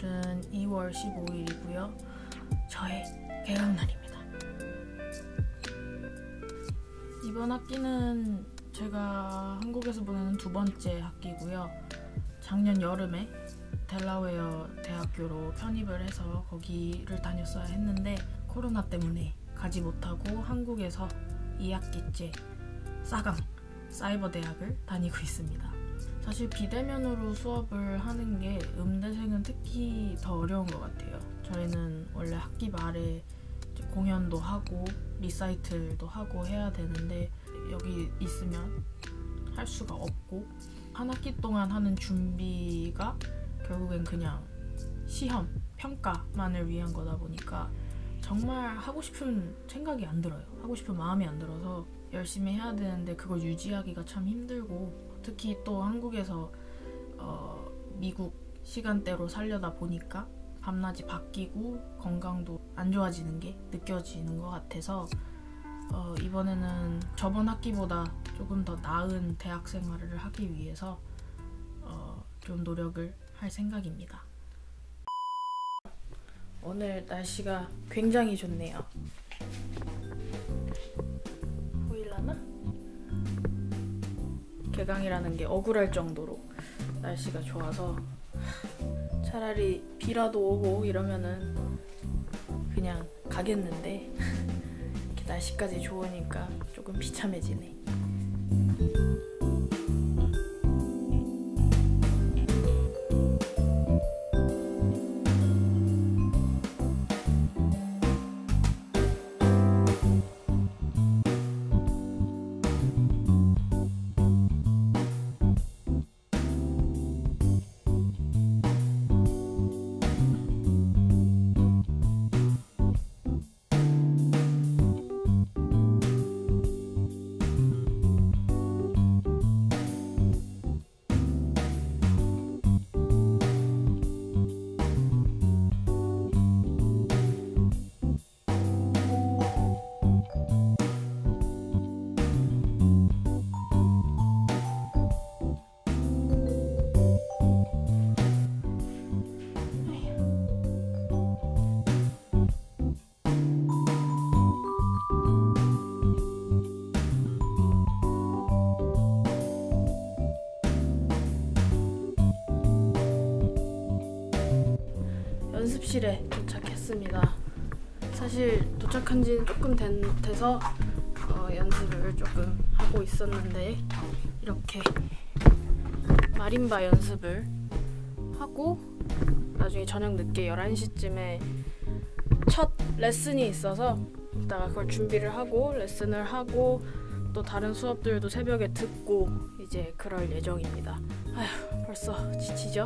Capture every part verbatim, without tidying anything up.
오늘은 이월 십오일이고요. 저의 개강날입니다. 이번 학기는 제가 한국에서 보내는 두 번째 학기고요. 작년 여름에 델라웨어 대학교로 편입을 해서 거기를 다녔어야 했는데 코로나 때문에 가지 못하고 한국에서 이 학기째 사강 사이버 대학을 다니고 있습니다. 사실 비대면으로 수업을 하는 게 음대생은 특히 더 어려운 것 같아요. 저희는 원래 학기 말에 공연도 하고 리사이틀도 하고 해야 되는데 여기 있으면 할 수가 없고 한 학기 동안 하는 준비가 결국엔 그냥 시험, 평가만을 위한 거다 보니까 정말 하고 싶은 생각이 안 들어요. 하고 싶은 마음이 안 들어서 열심히 해야 되는데 그걸 유지하기가 참 힘들고 특히 또 한국에서 어, 미국 시간대로 살려다 보니까 밤낮이 바뀌고 건강도 안 좋아지는 게 느껴지는 것 같아서 어, 이번에는 저번 학기보다 조금 더 나은 대학 생활을 하기 위해서 어, 좀 노력을 할 생각입니다. 오늘 날씨가 굉장히 좋네요. 보일라나? 개강이라는 게 억울할 정도로 날씨가 좋아서 차라리 비라도 오고 이러면은 그냥 가겠는데 이렇게 날씨까지 좋으니까 조금 비참해지네. 연습실에 도착했습니다. 사실 도착한 지는 조금 된, 돼서 어, 연습을 조금 하고 있었는데 이렇게 마림바 연습을 하고 나중에 저녁 늦게 열한 시쯤에 첫 레슨이 있어서 이따가 그걸 준비를 하고 레슨을 하고 또 다른 수업들도 새벽에 듣고 이제 그럴 예정입니다. 아휴, 벌써 지치죠?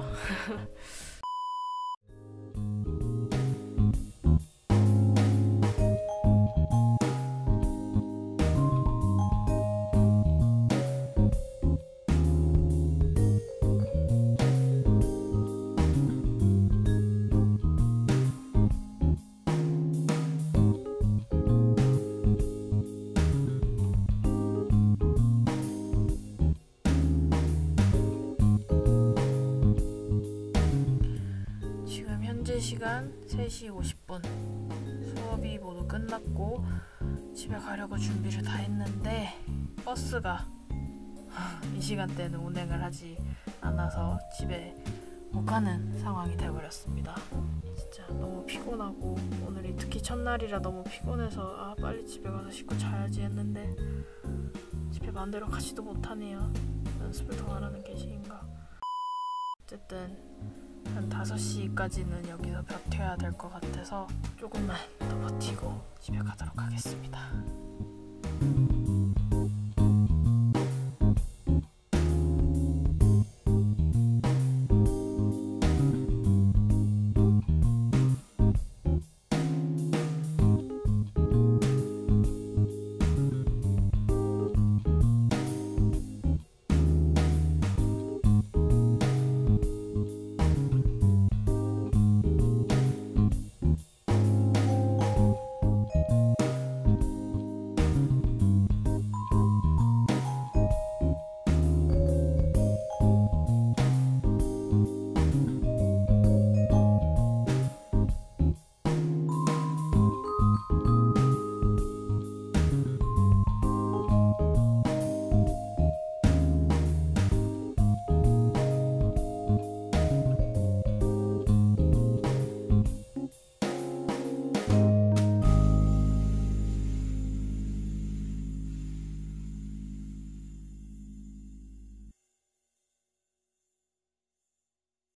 현재 시간 세 시 오십 분. 수업이 모두 끝났고 집에 가려고 준비를 다 했는데 버스가 이 시간대는 운행을 하지 않아서 집에 못 가는 상황이 되어버렸습니다. 진짜 너무 피곤하고 오늘이 특히 첫날이라 너무 피곤해서 아 빨리 집에 가서 씻고 자야지 했는데 집에 마음대로 가지도 못하네요. 연습을 더 하라는 계시인가. 어쨌든 한 다섯 시까지는 여기서 버텨야 될 것 같아서 조금만 더 버티고 집에 가도록 하겠습니다.